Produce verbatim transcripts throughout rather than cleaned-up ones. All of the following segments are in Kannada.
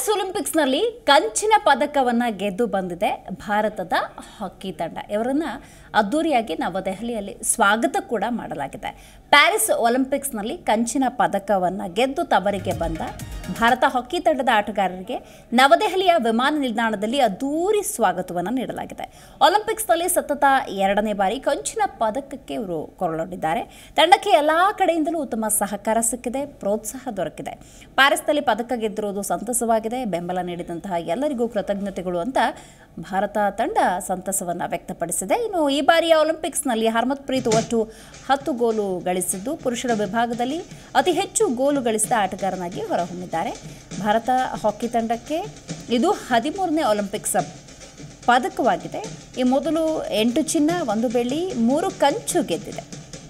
ಪ್ಯಾರಿಸ್ ಒಲಿಂಪಿಕ್ಸ್ನಲ್ಲಿ ಕಂಚಿನ ಪದಕವನ್ನು ಗೆದ್ದು ಬಂದಿದೆ ಭಾರತದ ಹಾಕಿ ತಂಡ. ಇವರನ್ನ ಅದ್ದೂರಿಯಾಗಿ ನವದೆಹಲಿಯಲ್ಲಿ ಸ್ವಾಗತ ಕೂಡ ಮಾಡಲಾಗಿದೆ. ಪ್ಯಾರಿಸ್ ಒಲಿಂಪಿಕ್ಸ್ನಲ್ಲಿ ಕಂಚಿನ ಪದಕವನ್ನು ಗೆದ್ದು ತವರಿಗೆ ಬಂದ ಭಾರತ ಹಾಕಿ ತಂಡದ ಆಟಗಾರರಿಗೆ ನವದೆಹಲಿಯ ವಿಮಾನ ನಿಲ್ದಾಣದಲ್ಲಿ ಅದ್ದೂರಿ ಸ್ವಾಗತವನ್ನು ನೀಡಲಾಗಿದೆ. ಒಲಿಂಪಿಕ್ಸ್ನಲ್ಲಿ ಸತತ ಎರಡನೇ ಬಾರಿ ಕಂಚಿನ ಪದಕಕ್ಕೆ ಇವರು ಕೊರಳೊಡ್ಡಿದ್ದಾರೆ. ತಂಡಕ್ಕೆ ಎಲ್ಲ ಕಡೆಯಿಂದಲೂ ಉತ್ತಮ ಸಹಕಾರ ಸಿಕ್ಕಿದೆ, ಪ್ರೋತ್ಸಾಹ ದೊರಕಿದೆ. ಪ್ಯಾರಿಸ್ನಲ್ಲಿ ಪದಕ ಗೆದ್ದಿರುವುದು ಸಂತಸವಾಗಿದೆ. ಬೆಂಬಲ ನೀಡಿದಂತಹ ಎಲ್ಲರಿಗೂ ಕೃತಜ್ಞತೆಗಳು ಅಂತ ಭಾರತ ತಂಡ ಸಂತಸವನ್ನು ವ್ಯಕ್ತಪಡಿಸಿದೆ. ಇನ್ನು ಈ ಬಾರಿಯ ಒಲಿಂಪಿಕ್ಸ್ನಲ್ಲಿ ಹರ್ಮನ್ಪ್ರೀತ್ ಒಟ್ಟು ಹತ್ತು ಗೋಲು ಗಳಿಸಿದ್ದು ಪುರುಷರ ವಿಭಾಗದಲ್ಲಿ ಅತಿ ಹೆಚ್ಚು ಗೋಲು ಗಳಿಸಿದ ಆಟಗಾರನಾಗಿ ಹೊರಹೊಮ್ಮಿದ್ದಾರೆ. ಭಾರತ ಹಾಕಿ ತಂಡಕ್ಕೆ ಇದು ಹದಿಮೂರನೇ ಒಲಿಂಪಿಕ್ಸ್ ಪದಕವಾಗಿದೆ. ಈ ಮೊದಲು ಎಂಟು ಚಿನ್ನ, ಒಂದು ಬೆಳ್ಳಿ, ಮೂರು ಕಂಚು ಗೆದ್ದಿದೆ.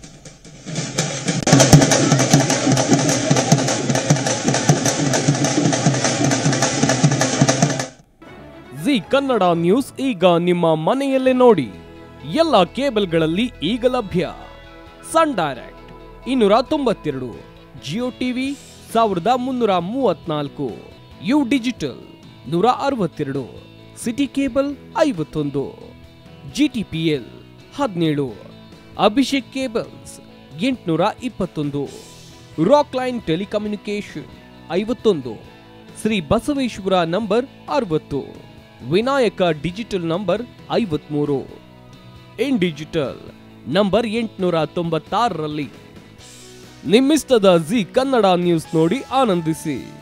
ಜಿ ಕನ್ನಡ ನ್ಯೂಸ್ ಈಗ ನಿಮ್ಮ ಮನೆಯಲ್ಲೇ ನೋಡಿ. ಎಲ್ಲ ಕೇಬಲ್ಗಳಲ್ಲಿ ಈಗ ಲಭ್ಯ. ಸನ್ ಡೈರೆಕ್ಟ್ ಇನ್ನೂರ ತೊಂಬತ್ತೆರಡು, ಜಿಯೋ ಟಿವಿ ಸಾವಿರದ ಮುನ್ನೂರ ಮೂವತ್ನಾಲ್ಕು, ಯು ಡಿಜಿಟಲ್ ನೂರ ಅರವತ್ತೆರಡು, ಸಿಟಿ ಕೇಬಲ್ ಐವತ್ತೊಂದು, ಜಿಟಿಪಿಎಲ್ ಹದಿನೇಳು, ಅಭಿಷೇಕ್ ಕೇಬಲ್ಸ್ ಎಂಟುನೂರ ಇಪ್ಪತ್ತೊಂದು, ರಾಕ್ ಲೈನ್ ಟೆಲಿಕಮ್ಯುನಿಕೇಶನ್ ಐವತ್ತೊಂದು, ಶ್ರೀ ಬಸವೇಶ್ವರ ನಂಬರ್ ಅರವತ್ತು, ವಿನಾಯಕ ಡಿಜಿಟಲ್ ನಂಬರ್ ಐವತ್ಮೂರು, ಇನ್ ಡಿಜಿಟಲ್ ನಂಬರ್ ಎಂಟುನೂರ ತೊಂಬತ್ತಾರರಲ್ಲಿ. ನಿಮ್ಮಿಸ್ತದ ಜಿ ಕನ್ನಡ ನ್ಯೂಸ್ ನೋಡಿ ಆನಂದಿಸಿ.